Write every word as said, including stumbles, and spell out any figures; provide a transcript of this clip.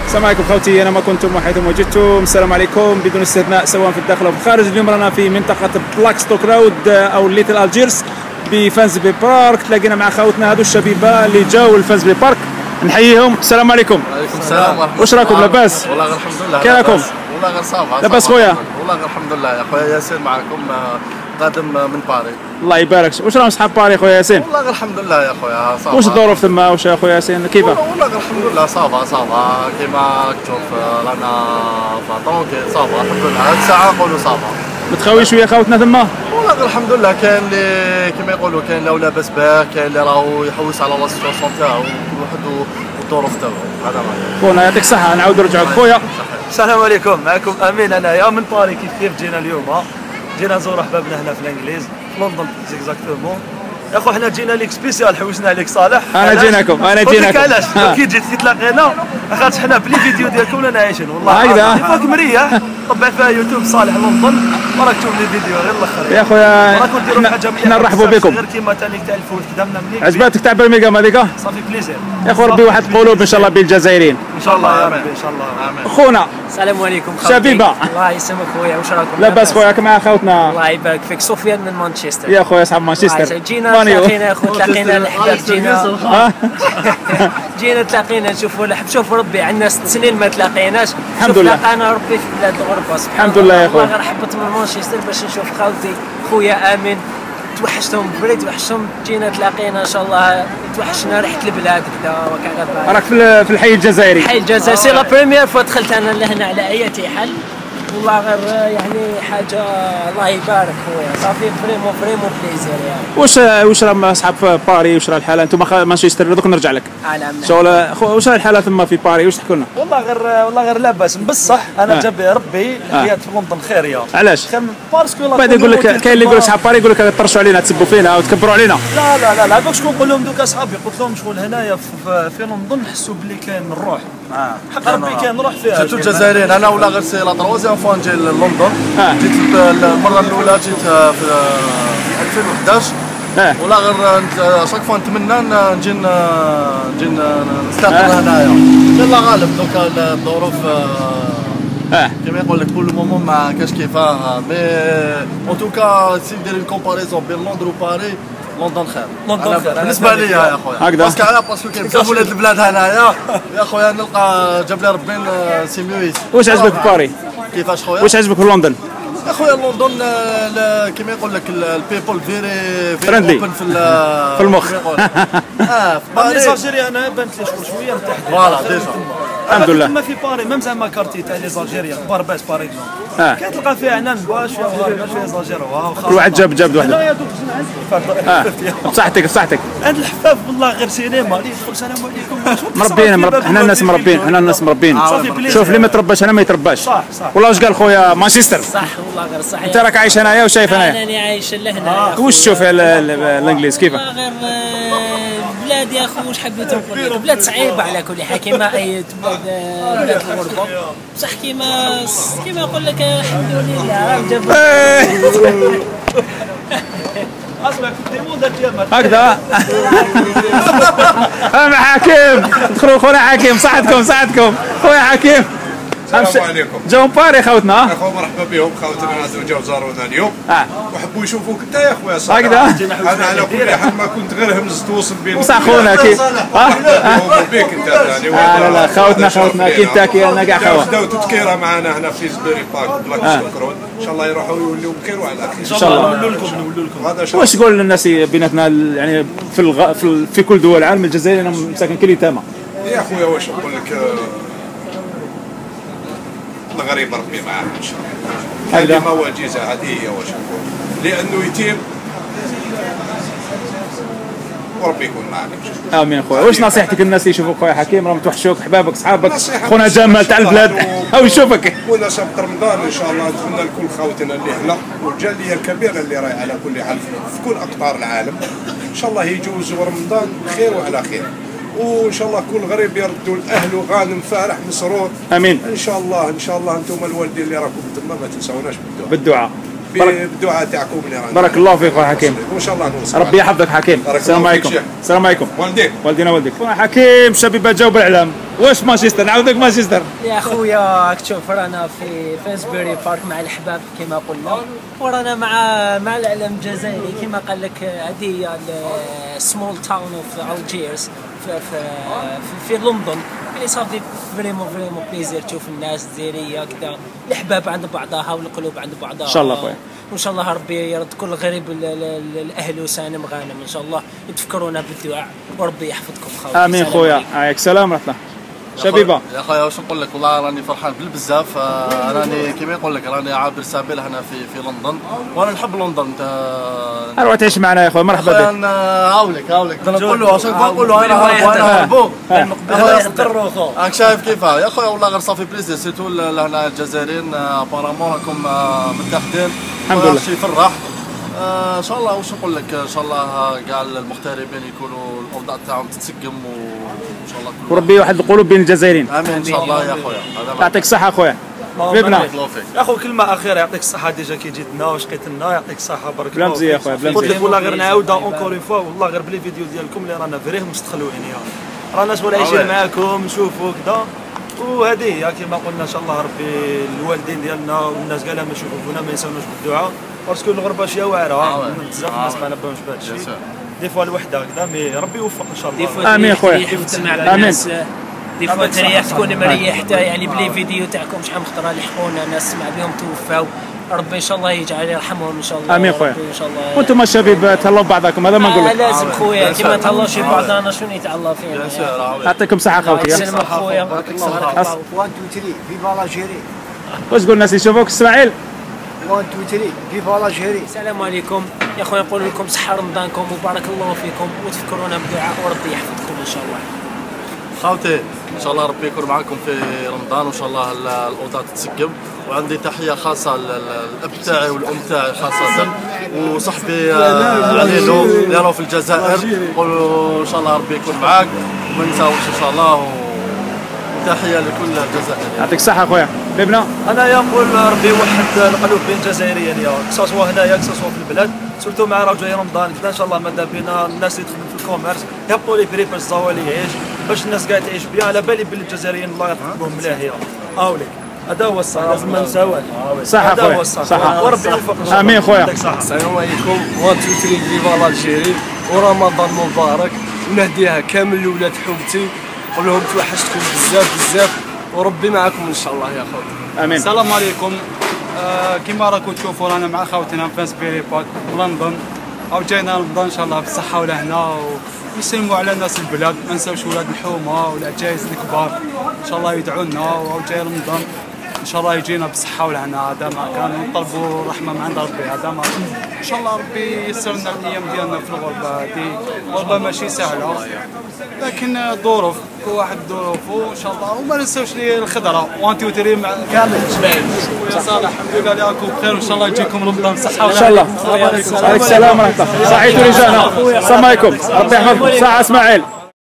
السلام عليكم خوتي، انا ما كنتم وحيثما وجدتم. السلام عليكم بدون استثناء سواء في الداخل او في الخارج. اليوم رانا في منطقه بلاكستوك راود او ليتل الجيرس بفانزبي بارك. تلاقينا مع خوتنا هذو الشبيبه اللي جاوا لفانزبي بارك، نحييهم. السلام عليكم. وعليكم السلام ورحمه الله. واش راكم لاباس؟ والله غير الحمد لله. كي راكم؟ والله غير صافا. لاباس خويا؟ والله غير الحمد لله يا خويا ياسين، معكم قادم من باري. الله يبارك. واش راهم صحاب باري خويا ياسين؟ والله غير الحمد لله يا خويا صافا. واش الظروف تما واش يا خويا ياسين كيفاه؟ والله غير الحمد لله صافا صافا كيما تشوف رانا فطونكي صافا الحمد لله. هاد الساعه نقولوا صافا. متخاوي شويه خوتنا تما؟ والله غير الحمد لله. كاين اللي كيما يقولوا كاين اللي لاباس به، كاين اللي راهو يحوس على لا سيتواسيون تاعو، كل واحد والظروف تاعو. هذا راهي. خونا يعطيك الصحه. نعاودوا نرجعوا خويا. السلام عليكم، معكم امين انايا من باري. كيف كيف جينا اليوم، جينا نزوروا احبابنا هنا في الانجليز في لندن زيكزاكتومون. يا خو حنا جينا ليك سبيسيال، حوسنا عليك صالح. انا جيناكم انا جيناكم علاش كي جيت كي تلاقينا اخاطش حنا بلي فيديو ديالكم رانا عايشين والله هكذا فوق مريح. طبع فيها يوتيوب صالح لندن، وراك تشوف لي فيديو غير الاخر يا خويا. راكم ديروا حاجه مليحه. حنا نرحبوا بكم. غير كيما ثاني تاع الفوت خدمنا مليح. عجباتك تاع برميغام هذيك؟ صافي بليزير يا خو ربي واحد القلوب ان شاء الله بين الجزائريين ان شاء الله يا ربي ان شاء الله. امين. خونا السلام عليكم خوتي. شبيبه الله يسلمك خويا، واش راكم؟ لاباس خويا مع خوتنا. الله يبارك فيك. سفيان من مانشستر. يا خويا صاحب مانشستر. جينا تلاقينا يا خو، تلاقينا الاحباب. جينا جينا تلاقينا نشوفوا الحب. شوف ربي عندنا ست سنين ما تلاقيناش. الحمد لله. تلاقينا ربي في بلاد الغربه سبحان الحمد لله يا خويا. والله غير حبيت من مانشستر باش نشوف خالتي خويا امين. توحشتهم بري توحشتهم. جينا تلاقينا ان شاء الله. توحشنا ريحه البلاد كذا وكذا. راك في في الحي الجزائري. حي الجزائر. سي لا بريمير فوا دخلت انا لهنا على اي حال. والله غير يعني حاجه الله يبارك خويا. صافي فريمون فريمون بليزير يعني. واش واش راهم اصحاب في باري؟ واش راه الحاله؟ انتم مانشستر دوك نرجع لك. شغل واش راه الحاله ثم في باري؟ واش تحكوا لنا؟ والله غير والله غير لاباس بصح. انا آه. جاب ربي الحياه في لندن خيريه. علاش؟ باسكو بعد يقول لك كاين اللي يقول اصحاب باري يقول لك طرشوا علينا تسبوا فينا وتكبروا علينا. لا لا لا لا هذوك شكون نقول لهم دوك اصحابي قلت لهم شغل هنايا في, في لندن نحسوا بلي كاين الروح. اه حق ربي كاين روح فيها. جيتو الجزائريين انا ولا غير سي لا تروازيام فوا نجي لندن. آه. جيت المره الاولى جيت في ألفين وحداش. اه ولا غير شاك فوا نتمنى نجي نجي نستقر آه. هنايا. يلا غالب دوكا الظروف اه كما يقول لك كل مومون ما كاش كيفاه. مي اون توكا سي ندير كومباريزون بين لندن وباري، لندن خير. لندن خير بالنسبه لي يا خويا. هكذا. باسكو على باسكو كاين بزاف ولاد البلاد هنايا يا خويا. نلقى جاب لي ربي سي ميو. واش عجبك في باري؟ كيفاش خويا؟ واش عجبك في لندن؟ يا خويا لندن كيما يقول لك البيبل فيري Friendly. فيري اوبن في في المخ. اه في باري باري زالجيريا انا بانت لي شغل شويه مرتاح. فوالا ديجا الحمد لله. ما في باري ميم زعما كارتي تاع لي زالجيريان بارباس باغ اكزومبل. اه كتلقى فيها عنان باش فيها غاربه فيها زالجيرا. كل واحد جاب جاب وحده. هنايا دوك اه بصحتك بصحتك. عند الحفاف والله غير سينما اللي يدخل السلام عليكم. مربين مرب... حنا الناس مربين حنا الناس مربين. شوف اللي ما ترباش هنا ما يترباش. صح صح. والله واش قال خويا مانشستر؟ صح والله غير صحيح. انت راك عايش هنايا وشايف انا هنايا. اللي عايش لهنا. واش تشوف الانجليز كيفاه؟ والله غير بلاد يا اخو واش حبيت نقول لك. بلاد صعيبه على كل حال كيما اي بلاد بلاد الغربه. بصح كيما كيما نقول لك الحمد لله راه جاب اسمع ديموند ديالنا هكذا. ام حكيم دخلوا خونا حكيم. صحتكم صحتكم خويا حكيم. السلام عليكم. جاو باري خوتنا. اخو مرحبا بهم خوتنا هذو جاو زارونا اليوم. اه وحبوا يشوفوك انت يا خويا صالح. هكذا. انا على كل حال ما كنت غير همزت وصل بين بصح خونا كي اه بيك انت ثاني. لا لا لا خوتنا خوتنا كي انت كي انا كاع خوا. بداو تذكيره معنا هنا في سبيري بارك بلاك ستوك. ان شاء الله يروحوا يوليو بخير وعلى خير. ان شاء الله. نولوا لكم نولوا لكم. هذا شرف. واش تقول للناس بيناتنا يعني في الغ... في, ال... في كل دول العالم الجزائر انا مساكن كل تامه. يا خويا واش نقول لك الغريب ربي معاه ان شاء الله. هذه مواجيزه هذه هي واش نقول. لانه يتيم وربي يكون معنا. امين خويا. واش نصيحتك للناس اللي يشوفوك خويا حكيم راهم توحشوك احبابك اصحابك خونا جمال تاع البلاد او يشوفك؟ ونسبة رمضان ان شاء الله نتمنى لكل خوتنا اللي هنا والجاليه الكبيره اللي راهي على كل حال في كل اقطار العالم ان شاء الله يجوزوا رمضان بخير وعلى خير. وان شاء الله كل غريب يردوا لاهله غانم فارح مسرور. امين ان شاء الله ان شاء الله انتم الوالدين اللي راكم تما ما تنساوناش بالدعاء. بالدعاء. بالدعاء تاعكم اللي رانا. بارك الله فيك خويا حكيم. وان شاء الله نوصل. ربي يحفظك حكيم. السلام عليكم. السلام عليكم. والديك. والدينا والديك. حكيم شبيبه جاوب الاعلام. واش مانشستر نعاود لك مانشستر؟ يا خويا راك تشوف رانا في فينسبيري بارك مع الحباب كما قلنا، ورانا مع مع الاعلام الجزائري كما قال لك. هذه هي السمول تاون اوف الجيرس في في في لندن. يعني صافي فريمون فريمون بليزير تشوف الناس الجزائريه كذا، الحباب عند بعضها والقلوب عند بعضها. ان شاء الله خويا. وان شاء الله ربي يرد كل غريب الاهل وسالم غانم ان شاء الله، يتفكرونا بالدعاء وربي يحفظكم خويا. امين خويا. عليك السلام ورحمه الله. شبيبه يا خويا واش نقول لك، والله راني فرحان بالبزاف. راني كيما يقول لك راني عابر سابيل هنا في في لندن، وانا نحب لندن. انت اروح تعيش معنا يا خويا، مرحبا بك. انا هاولك هاولك نقول له عشان نقول له انا وانا نحبو راك شايف كيفاه يا خويا. والله غير صافي بليزير سيتو هنا الجزائريين ابارامون راكم متحدين. الحمد لله. شي يفرح. ان شاء الله واش نقول لك، ان شاء الله كاع المغتربين يكونوا الاوضاع تاعهم تتسقم، وان شاء الله وربي يوحد القلوب بين الجزائريين. امين ان شاء الله يا خويا. يعطيك الصحه خويا. بيبنا يا خو كلمه اخيره، يعطيك الصحه. ديجا كي جيت لنا وشقيت لنا، يعطيك الصحه بارك الله. بلا مزيه يا خويا بلا قلت لك مزيه. والله غير نعاودها اونكور اون فوا، والله غير بلي فيديو ديالكم اللي رانا فريه مستخلوين يعني. رانا شغل عايشين معاكم نشوفوا كذا، وهذه هي كما قلنا ان شاء الله ربي الوالدين ديالنا والناس كاع ما يشوفونا ما ينساوناش بالدعاء، باسكو الغربه شي واعره بزاف الناس ما نبانوش بهذا الشيء. دي فوا الوحده كذا مي ربي يوفق ان شاء الله. امين خويا. امين. دي فوا تريح تكون مريح حتى يعني بلي فيديو تاعكم شحال من خطره لحقونا ناس سمع بهم توفاو، ربي ان شاء الله يجعل يرحمهم ان شاء الله. امين خويا. ان شاء الله. وانتم الشباب تهلاو بعضكم، هذا ما نقول لك. لازم خويا كيما تهلاو شي بعضنا شنو يتهلاو فينا. يعطيكم الصحه خوتي. سلمك خويا. بارك الله واحد اثنين ثلاثة فيفا لاجيري. واش تقول الناس يشوفوك اسماعيل؟ واحد اثنين ثلاثة فيفا لاجيري. السلام عليكم يا خويا، نقول لكم صحه رمضانكم وبارك الله فيكم، وتفكرونا بدعاء وربي يحفظكم ان شاء الله. خاوتي ان شاء الله ربي يكون معكم في رمضان، وان شاء الله الاوضاع تتسقم. وعندي تحيه خاصه للاب تاعي والام تاعي خاصه، وصاحبي عليلو اللي راهو في الجزائر. نقول ان شاء الله ربي يكون معاك وما ننساوش ان شاء الله. تحيه لكل الجزائريين. يعطيك الصحه خويا. بيبنا انا نقول ربي يوحد القلوب بين الجزائريين، سواء هنايا سواء في البلاد، سورتو مع راه جاي رمضان كذا ان شاء الله ماذا بينا الناس اللي تخدم في الكوميرس يهبطوا لي بري باش الزوالي يعيش، باش الناس قاعده تعيش بيان. على بالي بلي الجزائريين الله يرحمهم ملاهيه. هاوليك هذا هو الصح، لازم ما نساوش. صح خويا صح. وربي يوفق. امين خويا. السلام عليكم. واحد اثنين ثلاثة فيفا لاجيري ورمضان مبارك، ونهديها كامل لولاد حومتي، نقول لهم توحشتكم بزاف بزاف وربي معكم ان شاء الله يا خويا. امين. السلام عليكم. آه كما راكم تشوفوا رانا مع خوتنا في فينسبيري بارك لندن، او جاينا رمضان ان شاء الله بالصحه والهنا، ونسلموا على ناس البلاد، ما نساوش ولاد الحومه والعجايز الكبار ان شاء الله يدعوا لنا. او جاي رمضان ان شاء الله يجينا بالصحه والهنا، هذا ما كان نطلبوا الرحمه من عند ربي. هذا ما ان شاء الله ربي يسر لنا الايام ديالنا في الغربه. هذه غربه ماشي سهله، لكن ظروف كل واحد ظروفه وان شاء الله. وما ننساوش لي الخضره وانتي وتري مع كامل الجماعه. خويا صالح الحمد لله عليكم بخير، وان شاء الله يجيكم رمضان صحه ان شاء الله. عليك السلام ورحمه الله. صحيتوا رجالنا. السلام عليكم. ربي يحفظكم. ساعه اسماعيل.